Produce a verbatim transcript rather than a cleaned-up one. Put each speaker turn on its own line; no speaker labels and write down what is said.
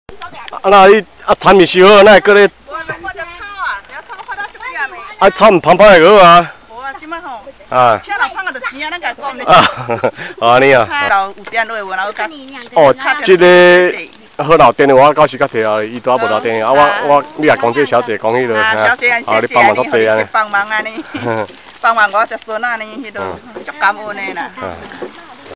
啊那你啊产品收好，那会搁咧？
我我就炒啊，只要炒发到这个样呢。
啊炒唔芳芳会好啊？
无啊，即摆吼。
啊。
请人放个就钱啊，咱家讲咧。
啊，安尼啊。
老有电话，然后甲。
哦，这个。好留电话，我到时甲摕啊，伊拄仔无留电话，啊我我你也讲这小姐讲迄落，
啊，
啊你帮忙足济啊，
帮忙安尼，帮忙我只孙啊呢，迄落足感恩的啦。